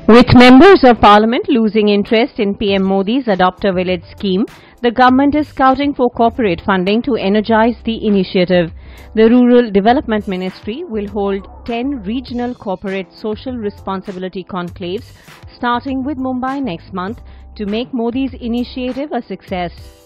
With members of Parliament losing interest in PM Modi's Adopt a Village scheme, the government is scouting for corporate funding to energize the initiative. The Rural Development Ministry will hold 10 regional corporate social responsibility conclaves starting with Mumbai next month to make Modi's initiative a success.